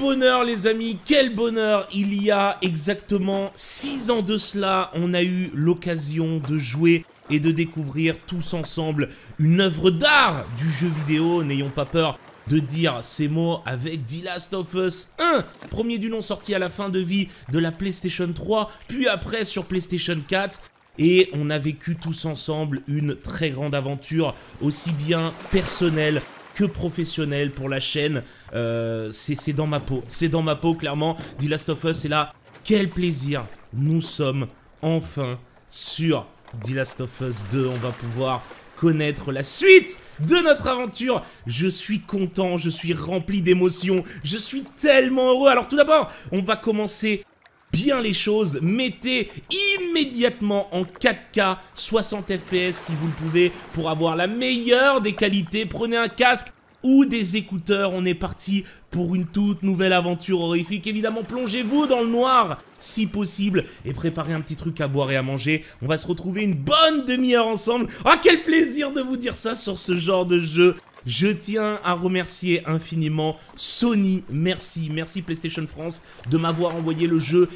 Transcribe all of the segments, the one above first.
bonheur les amis, quel bonheur. Il y a exactement 6 ans de cela, on a eu l'occasion de jouer et de découvrir tous ensemble une œuvre d'art du jeu vidéo. N'ayons pas peur de dire ces mots avec The Last of Us 1, premier du nom sorti à la fin de vie de la PlayStation 3, puis après sur PlayStation 4. Et on a vécu tous ensemble une très grande aventure, aussi bien personnelle que professionnelle pour la chaîne. C'est dans ma peau, clairement. The Last of Us est là. Quel plaisir, nous sommes enfin sur The Last of Us 2. On va pouvoir connaître la suite de notre aventure. Je suis content, je suis rempli d'émotions, je suis tellement heureux. Alors tout d'abord, on va commencer bien les choses. Mettez immédiatement en 4K 60 FPS si vous le pouvez pour avoir la meilleure des qualités. Prenez un casque ou des écouteurs, on est parti pour une toute nouvelle aventure horrifique. Évidemment, plongez-vous dans le noir si possible et préparez un petit truc à boire et à manger. On va se retrouver une bonne demi-heure ensemble. Ah, quel plaisir de vous dire ça sur ce genre de jeu. Je tiens à remercier infiniment Sony, merci PlayStation France de m'avoir envoyé le jeu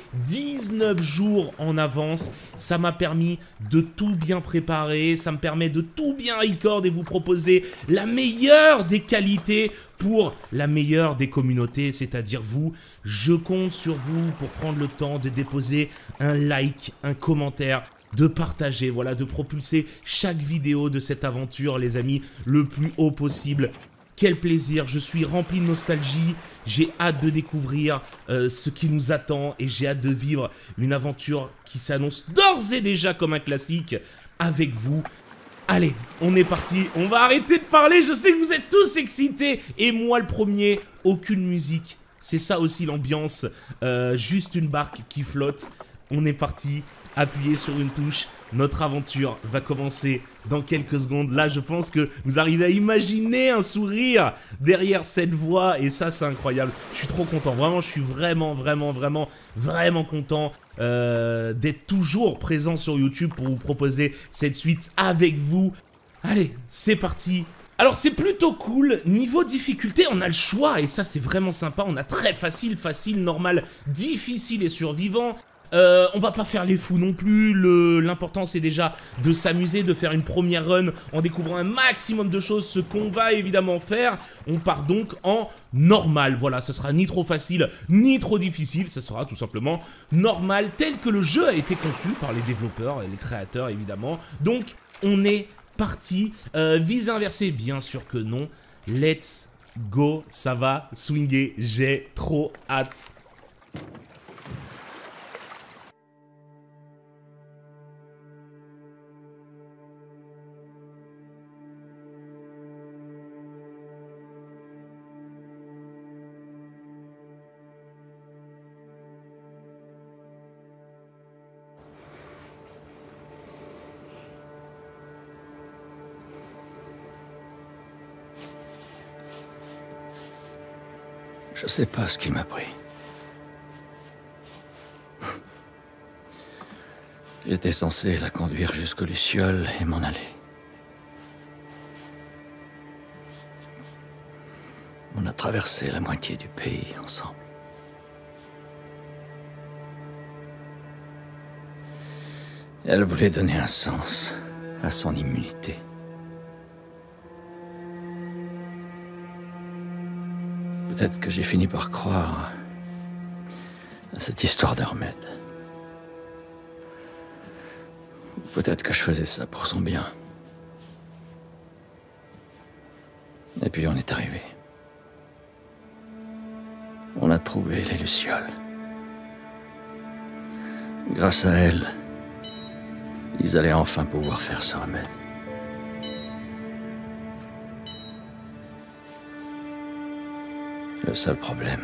19 jours en avance. Ça m'a permis de tout bien préparer, ça me permet de tout bien record et vous proposer la meilleure des qualités pour la meilleure des communautés, c'est-à-dire vous. Je compte sur vous pour prendre le temps de déposer un like, un commentaire, de partager, voilà, de propulser chaque vidéo de cette aventure, les amis, le plus haut possible. Quel plaisir, je suis rempli de nostalgie, j'ai hâte de découvrir ce qui nous attend et j'ai hâte de vivre une aventure qui s'annonce d'ores et déjà comme un classique avec vous. Allez, on est parti, on va arrêter de parler, je sais que vous êtes tous excités et moi le premier, aucune musique, c'est ça aussi l'ambiance, juste une barque qui flotte, on est parti. Appuyez sur une touche, notre aventure va commencer dans quelques secondes. Là, je pense que vous arrivez à imaginer un sourire derrière cette voix et ça, c'est incroyable. Je suis trop content, vraiment, je suis vraiment content d'être toujours présent sur YouTube pour vous proposer cette suite avec vous. Allez, c'est parti. Alors, c'est plutôt cool. Niveau difficulté, on a le choix et ça, c'est vraiment sympa. On a très facile, normal, difficile et survivant. On va pas faire les fous non plus, l'important c'est déjà de s'amuser, de faire une première run en découvrant un maximum de choses, ce qu'on va évidemment faire. On part donc en normal, voilà, ce sera ni trop facile, ni trop difficile, ça sera tout simplement normal, tel que le jeu a été conçu par les développeurs et les créateurs évidemment. Donc, on est parti, visée inversée, bien sûr que non, let's go, ça va swinguer, j'ai trop hâte. Je sais pas ce qui m'a pris. J'étais censé la conduire jusqu'aux Lucioles et m'en aller. On a traversé la moitié du pays ensemble. Elle voulait donner un sens à son immunité. Peut-être que j'ai fini par croire à cette histoire d'Ahmed. Peut-être que je faisais ça pour son bien. Et puis on est arrivé. On a trouvé les Lucioles. Grâce à elles, ils allaient enfin pouvoir faire ce remède. Le seul problème,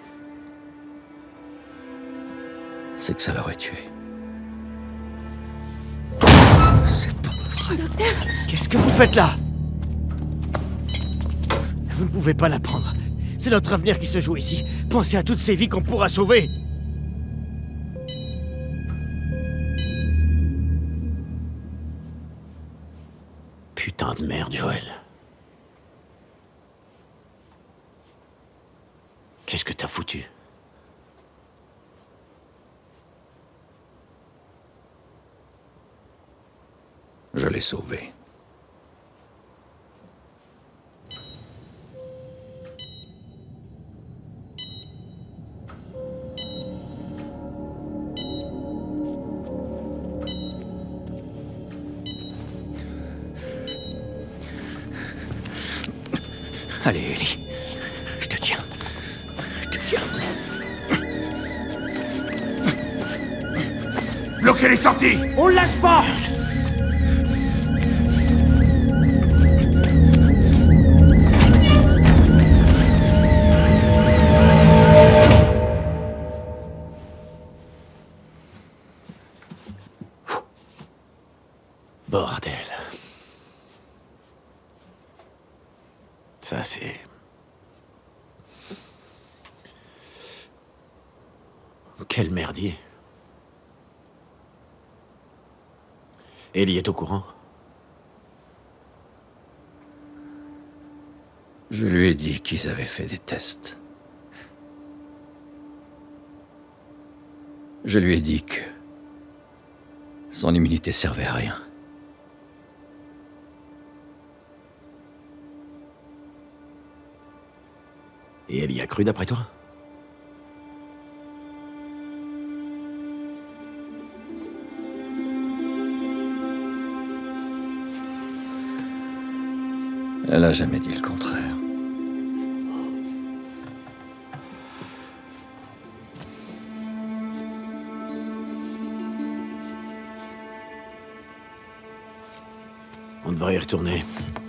c'est que ça l'aurait tué. C'est pas vrai. Docteur! Qu'est-ce que vous faites là? Vous ne pouvez pas la prendre. C'est notre avenir qui se joue ici. Pensez à toutes ces vies qu'on pourra sauver. Putain de merde, Joël. Qu'est-ce que t'as foutu? Je l'ai sauvé. Allez, Ellie. Je te tiens. Je te tiens. Bloquez les sorties! On le lâche pas! Bordel. Ça, c'est... Quel merdier. Ellie est au courant? Je lui ai dit qu'ils avaient fait des tests. Je lui ai dit que son immunité servait à rien. Et elle y a cru d'après toi? Elle a jamais dit le contraire. On devrait y retourner.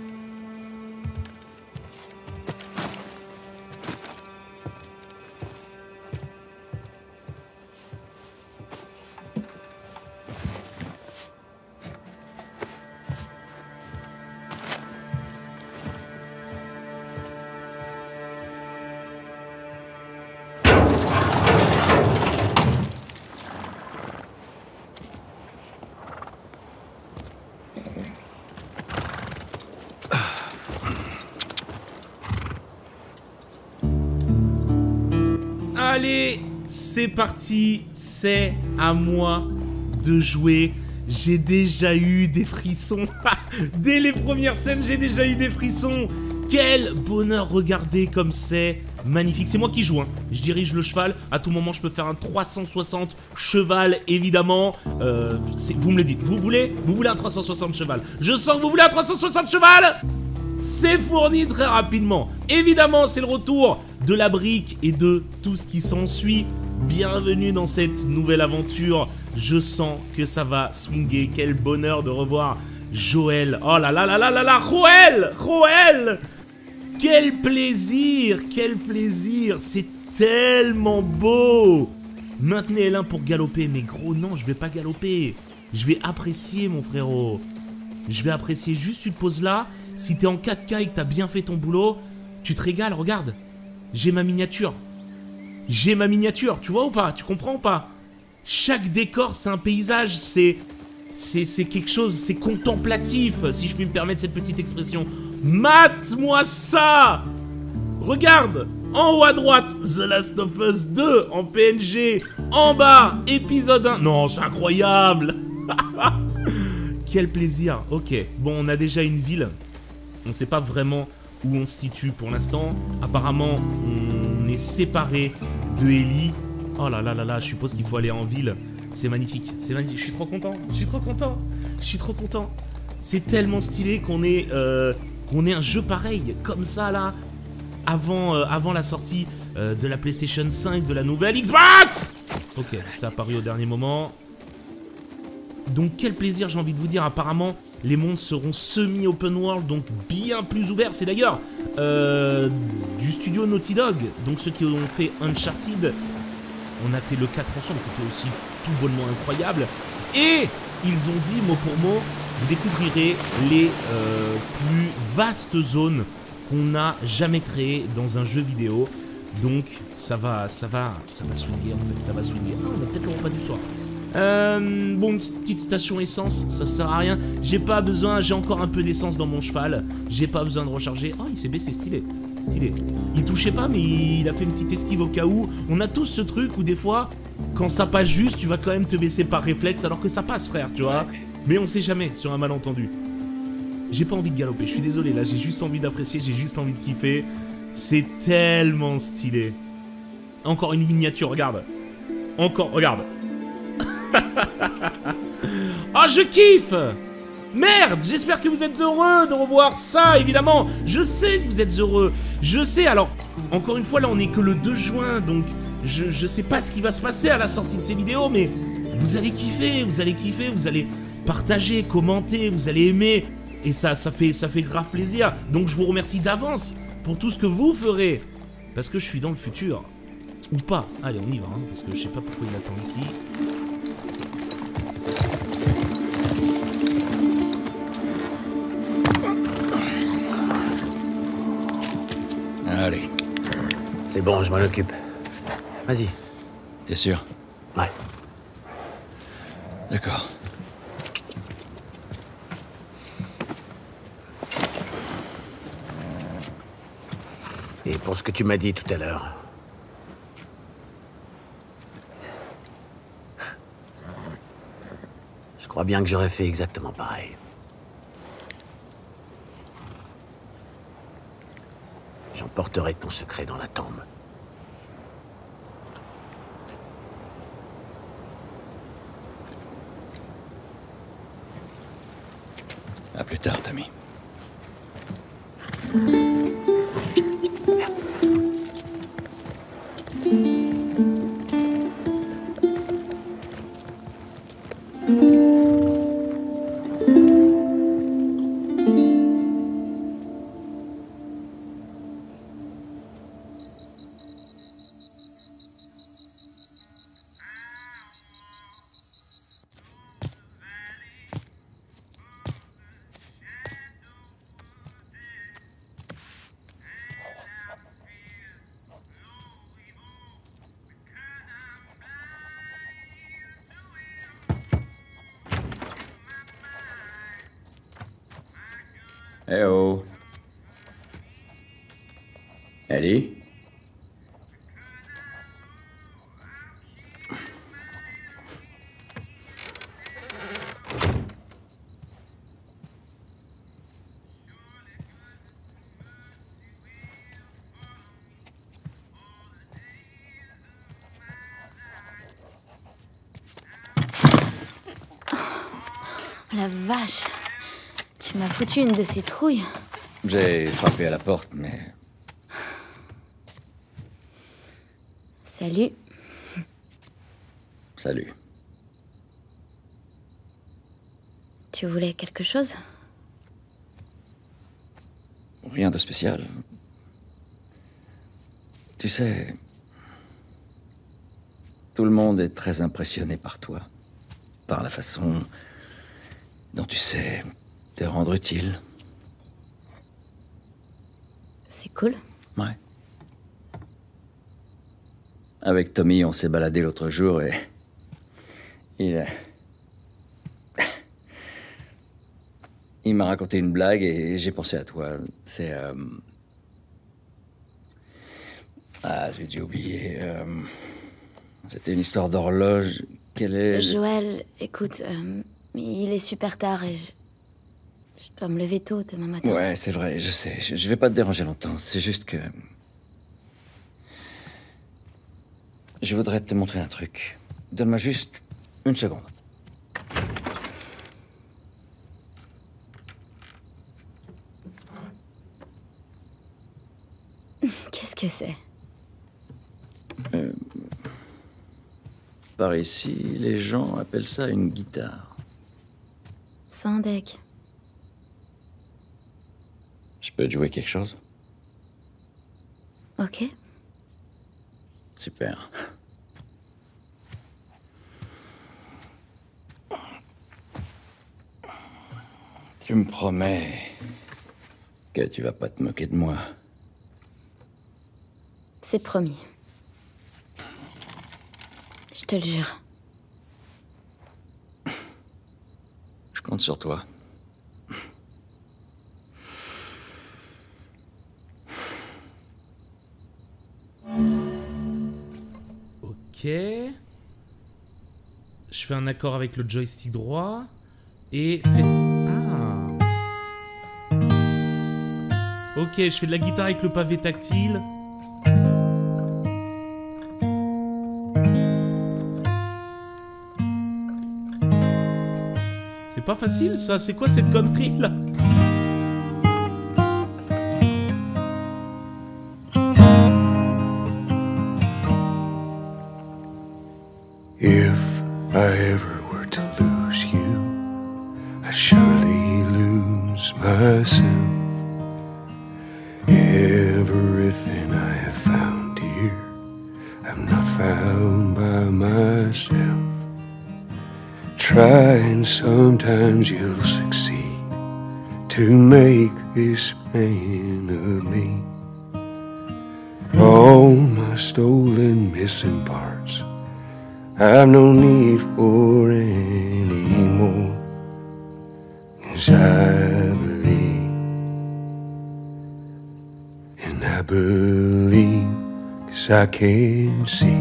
Allez, c'est parti, c'est à moi de jouer. J'ai déjà eu des frissons. Dès les premières scènes, j'ai déjà eu des frissons. Quel bonheur, regardez comme c'est magnifique. C'est moi qui joue, hein. Je dirige le cheval. À tout moment, je peux faire un 360 cheval, évidemment. Vous me le dites. Vous voulez un 360 cheval? Je sens que vous voulez un 360 cheval. C'est fourni très rapidement. Évidemment, c'est le retour de la brique et de tout ce qui s'ensuit. Bienvenue dans cette nouvelle aventure. Je sens que ça va swinguer. Quel bonheur de revoir Joël. Oh là là là là là là, Joël. Quel plaisir, c'est tellement beau. Maintenez L1 pour galoper, mais gros non, je vais pas galoper. Je vais apprécier mon frérot. Je vais apprécier, juste tu te poses là. Si t'es en 4K et que t'as bien fait ton boulot, tu te régales, regarde. J'ai ma miniature. Tu vois ou pas? Tu comprends ou pas? Chaque décor, c'est un paysage, c'est quelque chose, c'est contemplatif, si je puis me permettre cette petite expression. Mate-moi ça! Regarde! En haut à droite, The Last of Us 2 en PNG. En bas, épisode 1. Non, c'est incroyable! Quel plaisir. Ok, bon, on a déjà une ville. On sait pas vraiment où on se situe pour l'instant. Apparemment, on est séparé de Ellie. Oh là là là là, je suppose qu'il faut aller en ville. C'est magnifique, je suis trop content. C'est tellement stylé qu'on ait un jeu pareil, comme ça là, avant la sortie de la PlayStation 5, de la nouvelle Xbox. Ok, ça a apparu au dernier moment. Donc quel plaisir, j'ai envie de vous dire. Apparemment, les mondes seront semi-open world, donc bien plus ouverts. C'est d'ailleurs du studio Naughty Dog, donc ceux qui ont fait Uncharted. On a fait le 4 ensemble, qui était aussi tout bonnement incroyable. Et ils ont dit, mot pour mot, vous découvrirez les plus vastes zones qu'on n'a jamais créées dans un jeu vidéo. Donc ça va swinguer en fait, ça va swinguer. Ah, on a peut-être le repas du soir. Bon, une petite station essence, ça sert à rien. J'ai pas besoin, j'ai encore un peu d'essence dans mon cheval. J'ai pas besoin de recharger. Oh, il s'est baissé, stylé. stylé. Il touchait pas, mais il a fait une petite esquive au cas où. On a tous ce truc où des fois, quand ça passe juste, tu vas quand même te baisser par réflexe alors que ça passe, frère, tu vois. Mais on sait jamais sur un malentendu. J'ai pas envie de galoper, je suis désolé, là j'ai juste envie d'apprécier, j'ai juste envie de kiffer. C'est tellement stylé. Encore une miniature, regarde. Encore, regarde. Oh, je kiffe! Merde, j'espère que vous êtes heureux de revoir ça, évidemment. Je sais que vous êtes heureux. Je sais, alors, encore une fois, là, on est que le 2 juin, donc je sais pas ce qui va se passer à la sortie de ces vidéos, mais vous allez kiffer, vous allez partager, commenter, vous allez aimer. Et ça fait grave plaisir. Donc, je vous remercie d'avance pour tout ce que vous ferez. Parce que je suis dans le futur. Ou pas. Allez, on y va, hein, parce que je sais pas pourquoi il attend ici. Allez. C'est bon, je m'en occupe. Vas-y. T'es sûr? Ouais. D'accord. Et pour ce que tu m'as dit tout à l'heure. Je crois bien que j'aurais fait exactement pareil. J'emporterai ton secret dans la tombe. À plus tard, Tommy. Eh oh. Ellie? La vache. Tu m'as foutu une de ces trouilles. J'ai frappé à la porte, mais... Salut. Salut. Tu voulais quelque chose? Rien de spécial. Tu sais... Tout le monde est très impressionné par toi. Par la façon dont tu sais te rendre utile. C'est cool. Ouais. Avec Tommy, on s'est baladé l'autre jour et... Il m'a raconté une blague et j'ai pensé à toi. C'est... Ah, j'ai dû oublier. C'était une histoire d'horloge. Quelle est... Joël, écoute, il est super tard et je dois me lever tôt demain matin. Ouais, c'est vrai, je sais. Je vais pas te déranger longtemps. C'est juste que... Je voudrais te montrer un truc. Donne-moi juste une seconde. Qu'est-ce que c'est? Par ici, les gens appellent ça une guitare. Sans deck. Je peux te jouer quelque chose? Ok. Super. Tu me promets que tu vas pas te moquer de moi. C'est promis. Je te le jure. Je compte sur toi. fais un accord avec le joystick droit. Et fais... Ah. Ok, je fais de la guitare avec le pavé tactile. C'est pas facile ça, c'est quoi cette connerie là? If I ever were to lose you, I'd surely lose myself. Everything I have found here, I'm not found by myself. Try and sometimes you'll succeed to make this man of me. All my stolen missing parts I've no need for any more, 'cause I believe, and I believe 'cause I can see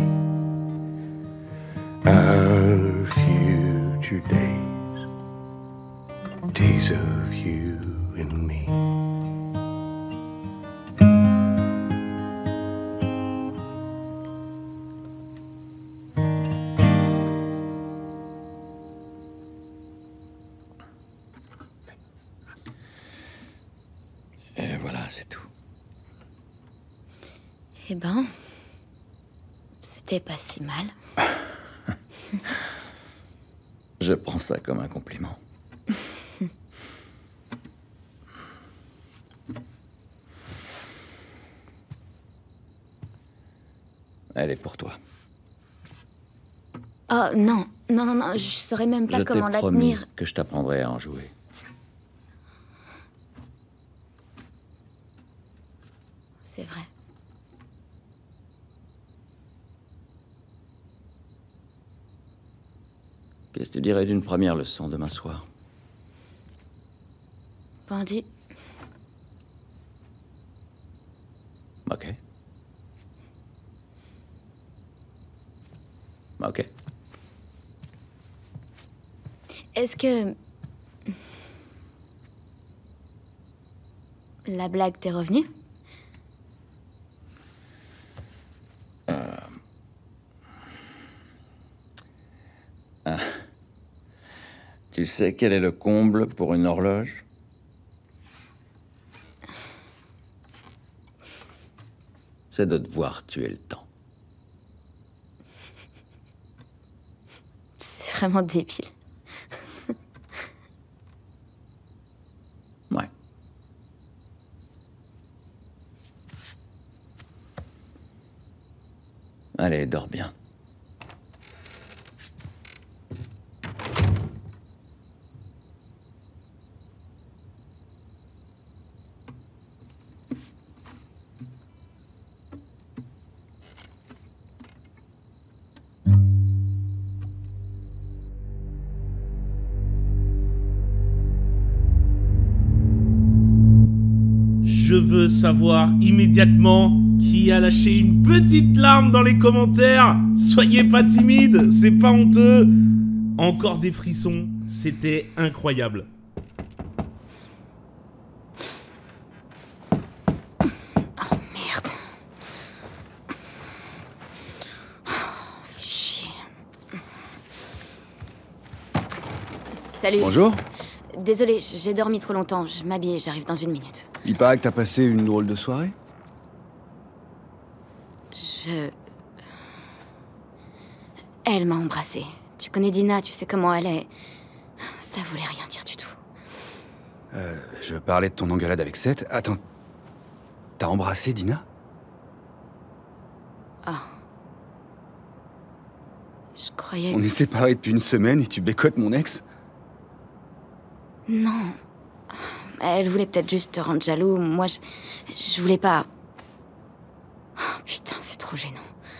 our future days, days of you and me. Et voilà, c'est tout. Eh ben... C'était pas si mal. Je prends ça comme un compliment. Elle est pour toi. Oh non, non, non, non, je saurais même pas comment la promis tenir. que je t'apprendrai à en jouer. C'est vrai. Qu'est-ce que tu dirais d'une première leçon demain soir? Pendu. Ok. Ok. Est-ce que... La blague t'est revenue? Tu sais quel est le comble pour une horloge? C'est de devoir tuer le temps. C'est vraiment débile. Ouais. Allez, dors bien. Je veux savoir immédiatement qui a lâché une petite larme dans les commentaires. Soyez pas timide, c'est pas honteux. Encore des frissons, c'était incroyable. Oh merde. Oh, chier. Salut. Bonjour. Désolée, j'ai dormi trop longtemps. Je m'habille, j'arrive dans une minute. Il paraît que t'as passé une drôle de soirée. Elle m'a embrassée. Tu connais Dina, tu sais comment elle est. Ça voulait rien dire du tout. Je parlais de ton engueulade avec Seth. Attends. T'as embrassé Dina? Ah. Je croyais On que... est séparés depuis une semaine et tu bécotes mon ex? Non. Elle voulait peut-être juste te rendre jaloux. Moi, je voulais pas... Oh, putain, c'est trop gênant.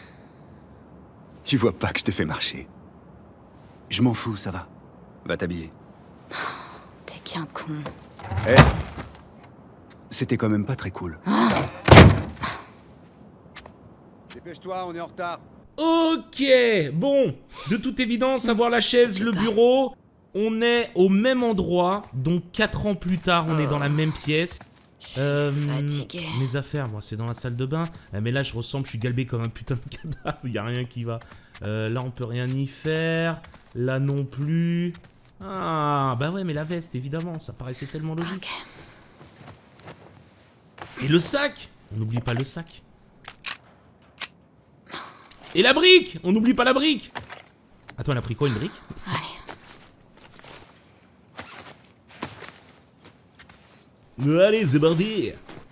Tu vois pas que je te fais marcher. Je m'en fous, ça va. Va t'habiller. T'es qu'un con. Eh, c'était quand même pas très cool. Dépêche-toi, on est en retard. Ok, bon, de toute évidence, avoir la chaise, le bureau, on est au même endroit, donc 4 ans plus tard, on est dans la même pièce. Fatiguée. Mes affaires, moi, c'est dans la salle de bain. Mais là, je ressemble, je suis galbé comme un putain de cadavre, y a rien qui va. Là, on peut rien y faire. Là non plus. Ah, bah ouais, mais la veste, évidemment, ça paraissait tellement logique. Ok. Et le sac! On n'oublie pas le sac. Et la brique! On n'oublie pas la brique! Attends, elle a pris quoi, une brique? Allez. Allez, c'est parti!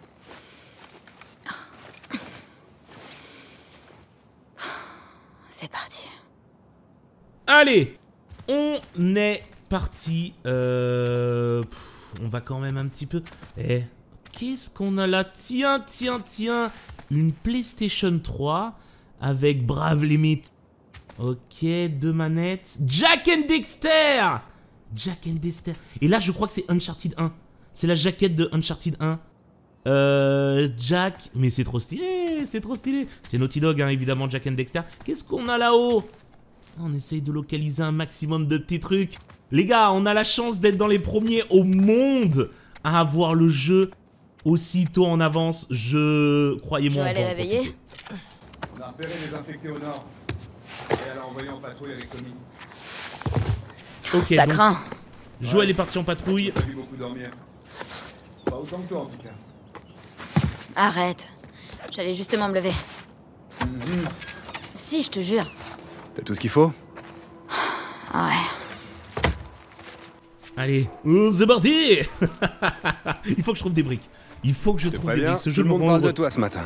C'est parti. Allez! On est parti. On va quand même un petit peu... Eh, qu'est-ce qu'on a là? Tiens. Une PlayStation 3 avec Brave Limit. Ok, 2 manettes. Jack and Dexter! Jack and Dexter. Et là, je crois que c'est Uncharted 1. C'est la jaquette de Uncharted 1. Jack... Mais c'est trop stylé, c'est trop stylé. C'est Naughty Dog, hein, évidemment, Jack and Dexter. Qu'est-ce qu'on a là-haut? On essaye de localiser un maximum de petits trucs. Les gars, on a la chance d'être dans les premiers au monde à avoir le jeu aussitôt en avance. Croyez-moi, Joël est réveillé? On a repéré des infectés au nord. Et elle a envoyé en patrouille avec Tommy. Ok, Ça donc, craint. Joël est parti en patrouille. J'ai vu beaucoup dormir. Pas autant que toi en tout cas. Arrête. J'allais justement me lever. Si, je te jure. T'as tout ce qu'il faut? Ouais. Allez, c'est parti. Il faut que je trouve des briques. Il faut que je trouve des briques. Ce Tout jeu le me monde rend parle de heureux. toi ce matin.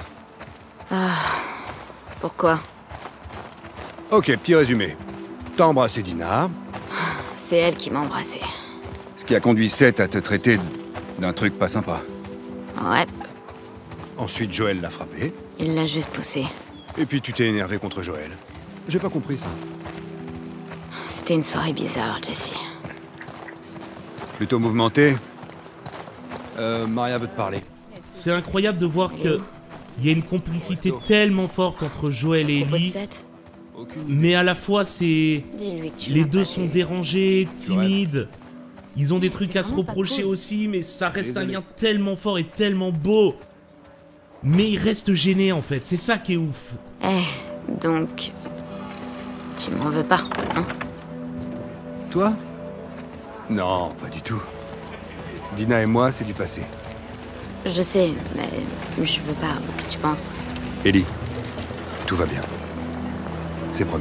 Pourquoi? Ok, petit résumé. T'as embrassé Dina, C'est elle qui m'a embrassée. ce qui a conduit Seth à te traiter d'un truc pas sympa. Ouais, Ensuite, Joël l'a frappé, il l'a juste poussée. et puis tu t'es énervé contre Joël. J'ai pas compris ça. C'était une soirée bizarre, Jessie. Plutôt mouvementé. Maria veut te parler. C'est incroyable de voir Elle est que où? il y a une complicité tellement forte entre Joël et Propos de Ellie, Seth? mais à la fois c'est Dis-lui que tu les l'as deux pas sont vu. dérangés, timides. Ils ont des trucs C'est à se vraiment pas reprocher cool. aussi, mais ça reste un Désolé. lien tellement fort et tellement beau. Mais ils restent gênés en fait, c'est ça qui est ouf. Eh, donc... Tu m'en veux pas, hein? Toi? Non, pas du tout. Dina et moi, c'est du passé. Je sais, mais je veux pas que tu penses... Ellie, tout va bien. C'est promis.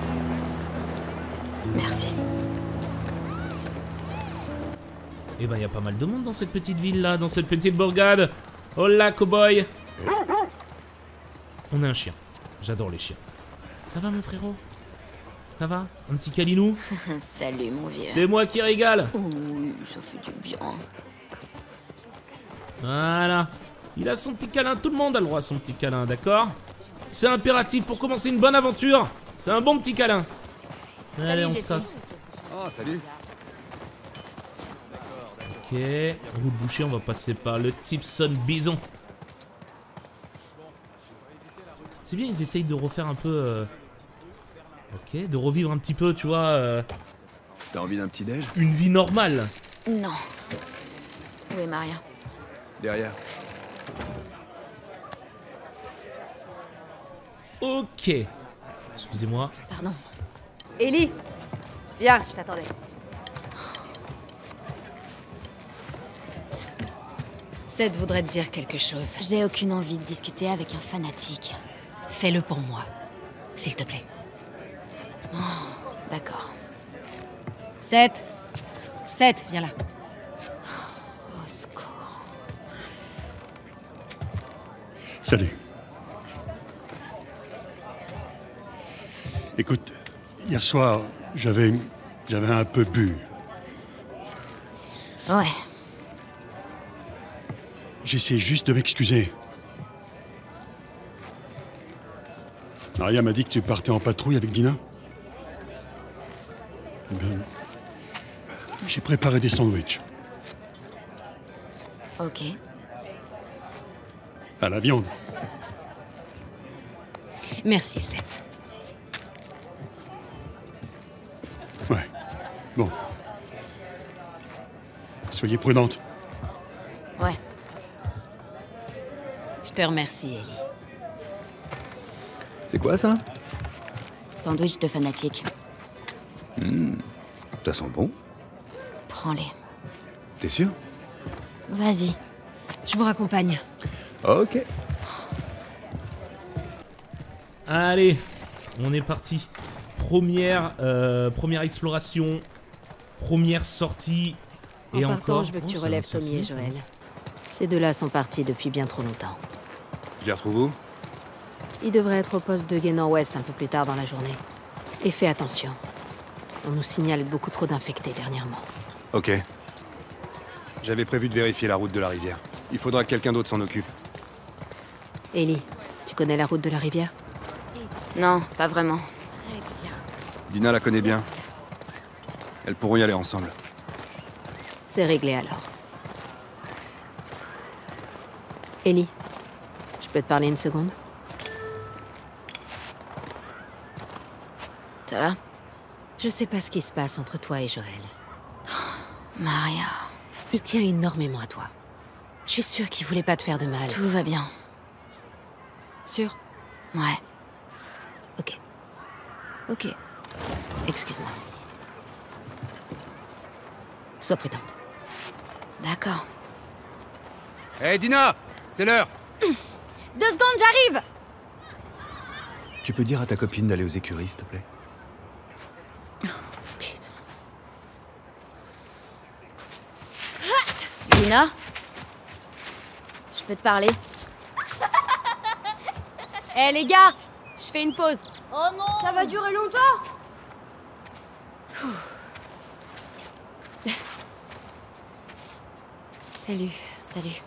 Merci. Et ben y a pas mal de monde dans cette petite ville là, dans cette petite bourgade. Hola cowboy. On a un chien. J'adore les chiens. Ça va mon frérot? Ça va? Un petit câlinou? Salut, mon vieux. C'est moi qui régale. Oui, ça fait du bien. Voilà. Il a son petit câlin. Tout le monde a le droit à son petit câlin, d'accord? C'est impératif pour commencer une bonne aventure. C'est un bon petit câlin. Allez, on se casse. Oh, salut. Ok. Route bouchée, on va passer par le Tipson Bison. C'est bien, ils essayent de refaire un peu... Ok, de revivre un petit peu, tu vois, T'as envie d'un petit déj? une vie normale. Non. Où est Maria? Derrière. Ok. Excusez-moi. Pardon. Ellie, viens, je t'attendais. Seth voudrait te dire quelque chose. J'ai aucune envie de discuter avec un fanatique. Fais-le pour moi, s'il te plaît. D'accord. Seth, viens là. Au secours. Salut. Écoute, hier soir, j'avais un peu bu. Ouais. J'essaie juste de m'excuser. Maria m'a dit que tu partais en patrouille avec Dina. Eh bien, j'ai préparé des sandwichs. Ok. À la viande. Merci, Seth. Bon. Soyez prudente. Ouais. Je te remercie, Ellie. C'est quoi ça? Sandwich de fanatique. Ça sent bon. Prends-les. T'es sûr? Vas-y. Je vous raccompagne. Ok. Allez, on est parti. Première exploration. Première sortie. Et En partant, encore. je veux que tu ça- relèves ça Tommy et se laisse, Joël. Ces deux-là sont partis depuis bien trop longtemps. Je les retrouve où? Ils devraient être au poste de Gué Nord-Ouest un peu plus tard dans la journée. Et fais attention. On nous signale beaucoup trop d'infectés dernièrement. Ok. J'avais prévu de vérifier la route de la rivière. Il faudra que quelqu'un d'autre s'en occupe. Ellie, tu connais la route de la rivière? Non, pas vraiment. Dina la connaît bien. Elles pourront y aller ensemble. C'est réglé alors. Ellie, je peux te parler une seconde? Ça va? Je sais pas ce qui se passe entre toi et Joël. Maria. Il tient énormément à toi. Je suis sûre qu'il voulait pas te faire de mal. Tout va bien. Sûr? Ouais. Ok. Ok. Excuse-moi. Sois prudente. D'accord. Hé Dina! C'est l'heure! 2 secondes, j'arrive! Tu peux dire à ta copine d'aller aux écuries, s'il te plaît? Putain. Lina? Je peux te parler? Eh les gars, je fais une pause. Oh non! Ça va durer longtemps? Salut.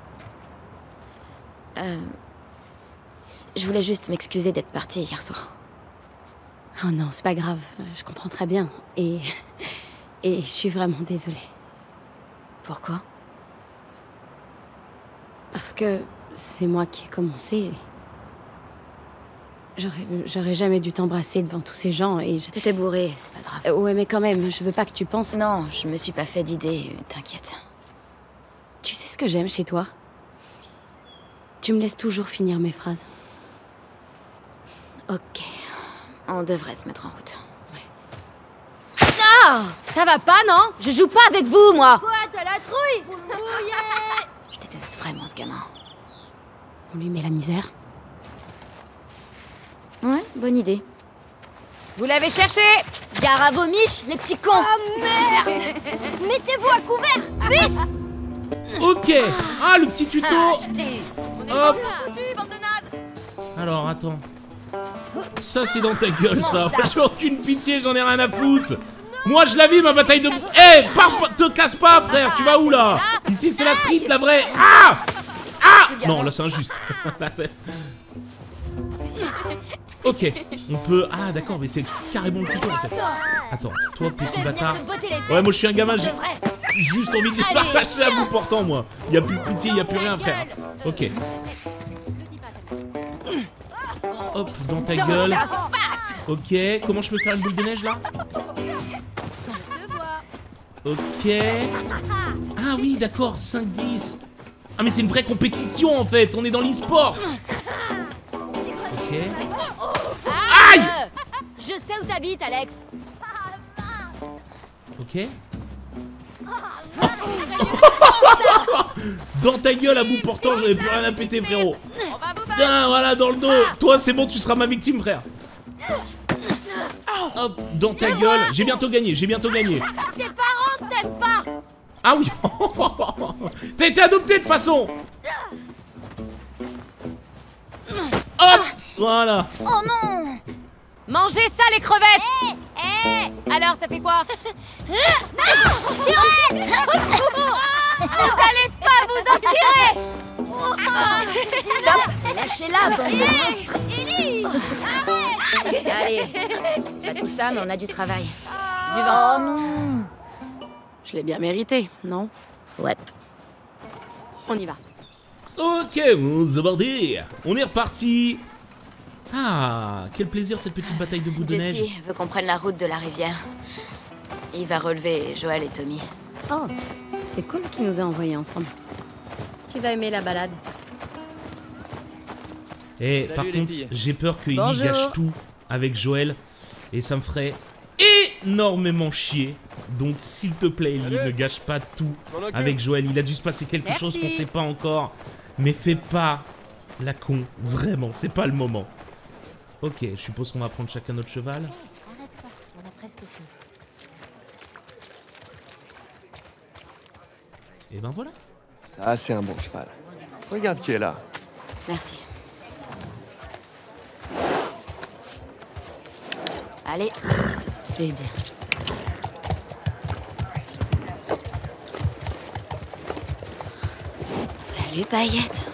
Je voulais juste m'excuser d'être partie hier soir. Oh non, c'est pas grave, je comprends très bien. Et je suis vraiment désolée. Pourquoi? Parce que c'est moi qui ai commencé. J'aurais jamais dû t'embrasser devant tous ces gens et je... T'étais bourrée, c'est pas grave. Ouais, mais quand même, je veux pas que tu penses... Non, je me suis pas fait d'idée, t'inquiète. Tu sais ce que j'aime chez toi? Tu me laisses toujours finir mes phrases. Ok. On devrait se mettre en route. Ah! Ça va pas, non? Je joue pas avec vous, moi! Quoi, t'as la trouille? Je déteste vraiment ce gamin. On lui met la misère. Ouais, bonne idée. Vous l'avez cherché! Gare à vos miches, les petits cons! Oh merde! Mettez-vous à couvert! Vite! Ok. Ah, le petit tuto. Hop. Bande de nazes! Alors, attends. Ça, c'est dans ta gueule, ça. J'ai aucune pitié, j'en ai rien à foutre. Moi, je la vis, ma bataille de... Eh, te casse pas, frère. Tu vas où, là? Ici, c'est la street, la vraie. Ah! Ah! Non, là, c'est injuste. Là, ok, on peut... Ah, d'accord, mais c'est carrément le tuto, en fait. Attends, toi, petit bâtard. Ouais, moi, je suis un gamin, j'ai juste envie de s'arracher à bout portant, moi. Y a plus de pitié, y a plus rien, frère. Ok. Hop, dans ta gueule. Ok, comment je peux faire une boule de neige, là? Ok. Ah oui, d'accord, 5-10. Ah, mais c'est une vraie compétition, en fait. On est dans l'e-sport. Ok. Aïe! Je sais où t'habites, Alex. Ok. Dans ta gueule à bout portant, j'avais plus rien à péter, frérot. Putain, voilà, dans le dos. Toi, c'est bon, tu seras ma victime, frère. Hop, dans ta gueule. J'ai bientôt gagné, j'ai bientôt gagné. Tes parents t'aiment pas. Ah oui. T'as été adopté de toute façon. Hop, voilà. Oh non! Mangez ça, les crevettes! Alors, ça fait quoi? Surelle! Vous allez pas vous en tirer! Stop! Lâchez-la, bande de monstres! Ellie! Allez, c'est pas tout ça, mais on a du travail. Du vent. Oh non! Je l'ai bien mérité, non? Ouais. On y va. Ok, vous abordez. On est reparti. Ah, quel plaisir cette petite bataille de boules de neige. Jessie veut qu'on prenne la route de la rivière. Il va relever Joël et Tommy. Oh, c'est cool qu'ils nous aient envoyés ensemble. Tu vas aimer la balade. Et par contre, j'ai peur que Ellie gâche tout avec Joël. Et ça me ferait énormément chier. Donc s'il te plaît Ellie, ne gâche pas tout avec Joël. Il a dû se passer quelque chose qu'on sait pas encore. Mais fais pas la con, vraiment, c'est pas le moment. Ok, je suppose qu'on va prendre chacun notre cheval. Arrête ça, on a presque fini. Et ben voilà. Ça, c'est un bon cheval. Regarde qui est là. Merci. Allez, c'est bien. Salut, Paillette.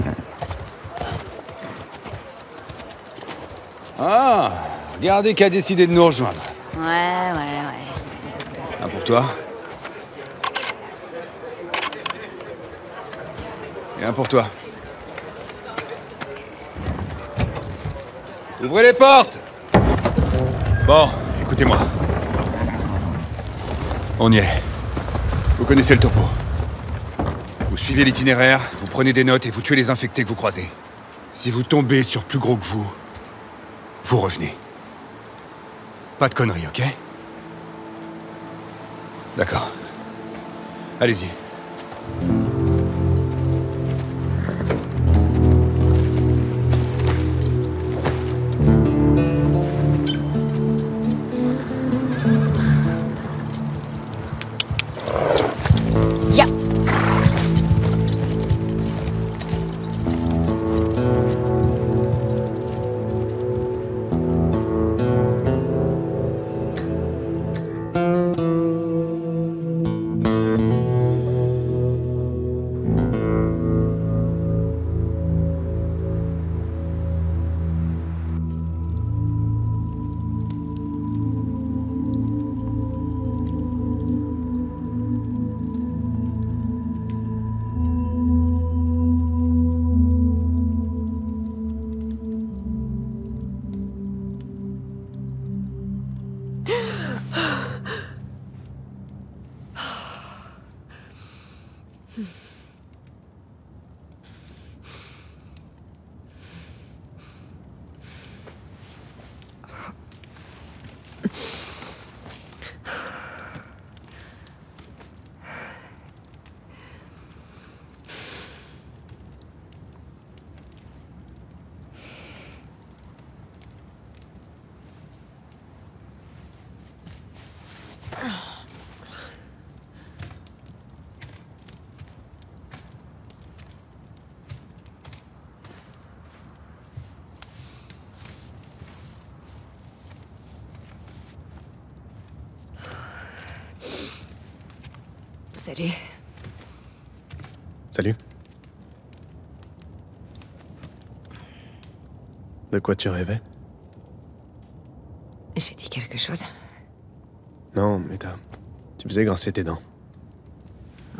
Ah, regardez qui a décidé de nous rejoindre. Ouais. Un pour toi. Et un pour toi. Ouvrez les portes! Bon, écoutez-moi. On y est. Vous connaissez le topo. Vous suivez l'itinéraire, vous prenez des notes et vous tuez les infectés que vous croisez. Si vous tombez sur plus gros que vous, vous revenez. Pas de conneries, ok? D'accord. Allez-y. Salut. Salut. De quoi tu rêvais? J'ai dit quelque chose? Non, mais tu faisais grincer tes dents. Oh.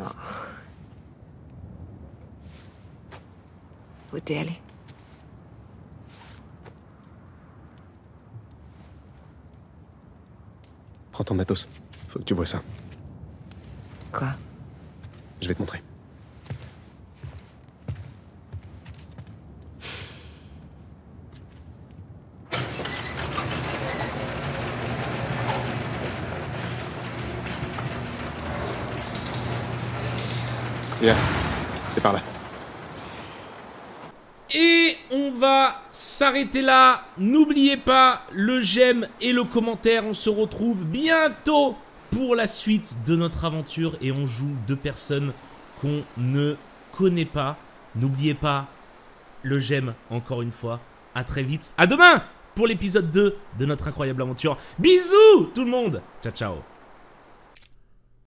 Où t'es allé? Prends ton matos. Faut que tu vois ça. Quoi? Je vais te montrer. Viens, c'est par là. Et on va s'arrêter là. N'oubliez pas le j'aime et le commentaire. On se retrouve bientôt pour la suite de notre aventure. Et on joue deux personnes qu'on ne connaît pas. N'oubliez pas le j'aime encore une fois. À très vite. À demain pour l'épisode 2 de notre incroyable aventure. Bisous tout le monde. Ciao, ciao.